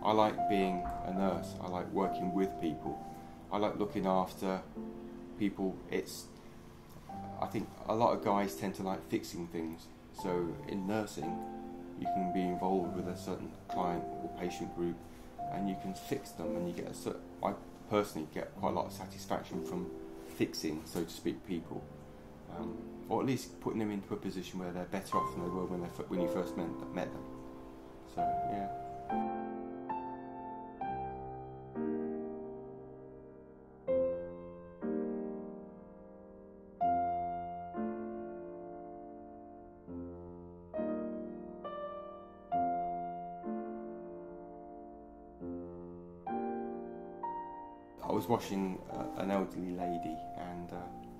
I like being a nurse. I like working with people. I like looking after people. I think a lot of guys tend to like fixing things. So in nursing, you can be involved with a certain client or patient group, and you can fix them, and I personally get quite a lot of satisfaction from fixing, so to speak, people, or at least putting them into a position where they're better off than they were when you first met them. So yeah. I was watching an elderly lady, and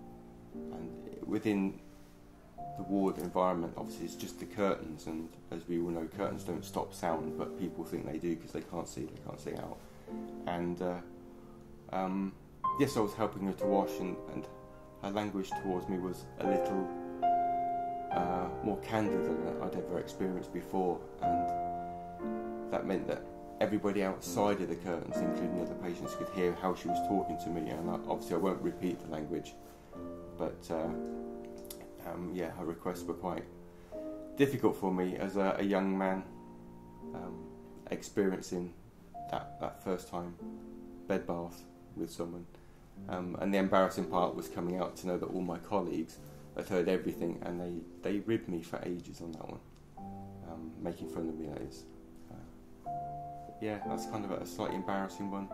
within the ward environment, obviously it's just the curtains, and as we all know, curtains don't stop sound, but people think they do because they can't see out. And yes, I was helping her to wash, and her language towards me was a little more candid than I'd ever experienced before, and that meant that everybody outside of the curtains, including other patients, could hear how she was talking to me. And obviously I won't repeat the language, but yeah, her requests were quite difficult for me as a young man experiencing that first time bed bath with someone. And the embarrassing part was coming out to know that all my colleagues had heard everything, and they ribbed me for ages on that one, making fun of me, that is. Yeah, that's kind of a slightly embarrassing one.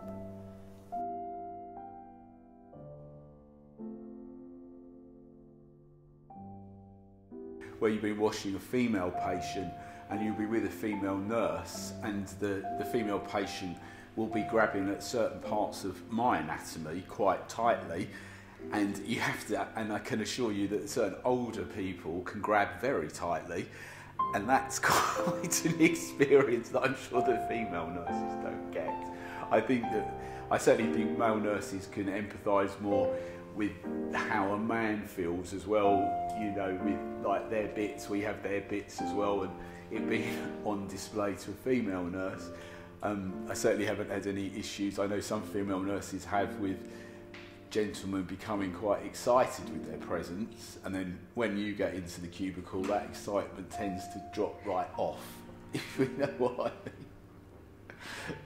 Where you'll be washing a female patient and you'll be with a female nurse, and the female patient will be grabbing at certain parts of my anatomy quite tightly, and you have to, and I can assure you that certain older people can grab very tightly. And that's quite an experience that I'm sure the female nurses don't get. I certainly think male nurses can empathise more with how a man feels as well, you know, with like their bits, we have their bits as well, and it being on display to a female nurse. I certainly haven't had any issues. I know some female nurses have with gentlemen becoming quite excited with their presence, and then when you get into the cubicle, that excitement tends to drop right off, if you know what I mean.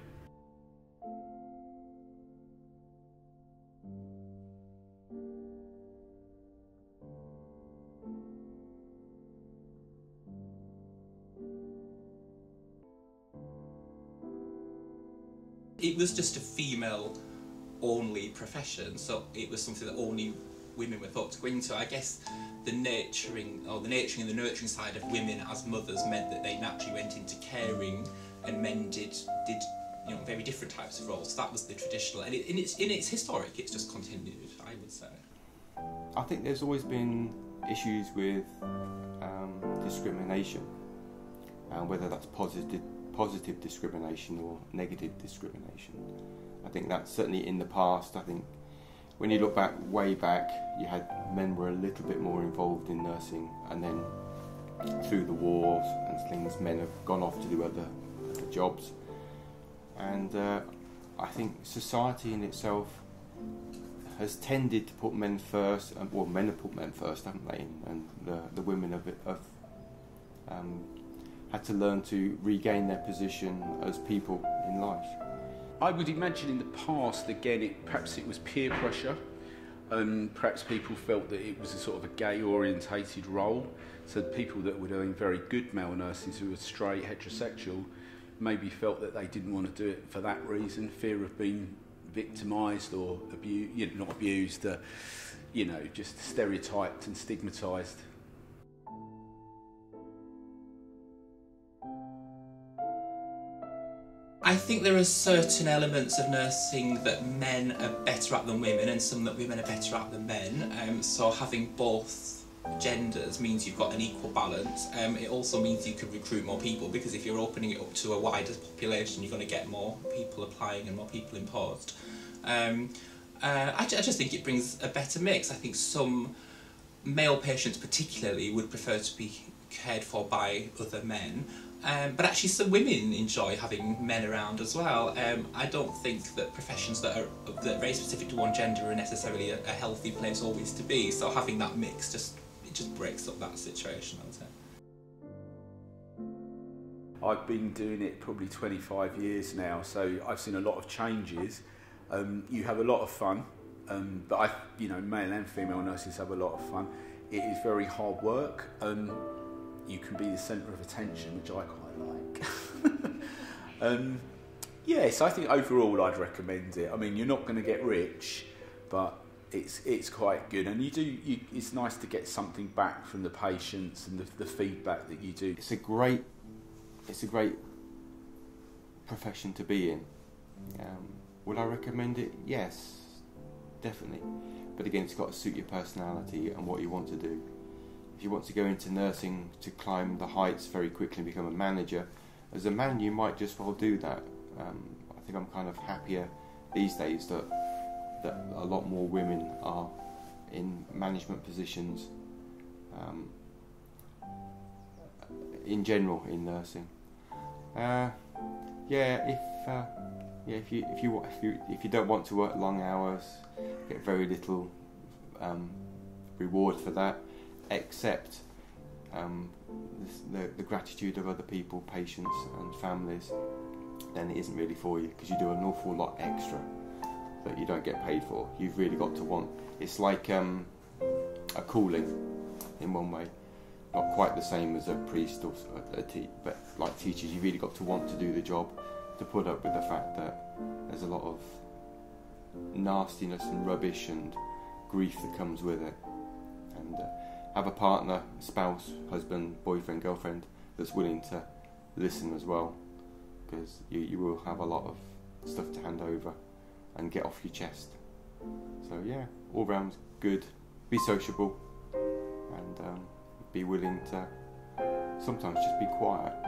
It was just a female-only profession, so it was something that only women were thought to go into. I guess the nurturing and the nurturing side of women as mothers meant that they naturally went into caring, and men did very different types of roles. So that was the traditional, and it's historic. It's just continued, I would say. I think there's always been issues with discrimination, whether that's positive discrimination or negative discrimination. I think that's certainly in the past. I think when you look back, way back, you had men were a little bit more involved in nursing, and then through the wars and things, men have gone off to do other jobs. And I think society in itself has tended to put men first, well, men have put men first, haven't they? And the women have had to learn to regain their position as people in life. I would imagine in the past, again, perhaps it was peer pressure. Perhaps people felt that it was a sort of a gay-orientated role. So people that were doing very good male nurses who were straight, heterosexual, maybe felt that they didn't want to do it for that reason, fear of being victimised or abused, not abused, just stereotyped and stigmatised. I think there are certain elements of nursing that men are better at than women, and some that women are better at than men. So having both genders means you've got an equal balance. It also means you can recruit more people, because if you're opening it up to a wider population, you're going to get more people applying and more people in post. I just think it brings a better mix. I think some male patients particularly would prefer to be cared for by other men, But actually some women enjoy having men around as well. I don't think that professions that are very specific to one gender are necessarily a healthy place always to be, so having that mix just breaks up that situation, I would say. I've been doing it probably 25 years now, so I've seen a lot of changes. You have a lot of fun, but male and female nurses have a lot of fun. It is very hard work. You can be the centre of attention, which I quite like. So I think overall I'd recommend it. I mean, you're not going to get rich, but it's quite good, and it's nice to get something back from the patients and the feedback that you do. It's a great profession to be in. Would I recommend it? Yes, definitely. But again, it's got to suit your personality and what you want to do. If you want to go into nursing to climb the heights very quickly and become a manager, as a man you might just well do that. I think I'm kind of happier these days that a lot more women are in management positions in general in nursing. If you don't want to work long hours, get very little reward for that, except the gratitude of other people, patients and families, then it isn't really for you, because you do an awful lot extra that you don't get paid for. You've really got to want. It's like a calling in one way. Not quite the same as a priest or but like teachers, you really got to want to do the job, to put up with the fact that there's a lot of nastiness and rubbish and grief that comes with it, and have a partner, spouse, husband, boyfriend, girlfriend that's willing to listen as well, because you will have a lot of stuff to hand over and get off your chest. So yeah, all round good. Be sociable and be willing to sometimes just be quiet.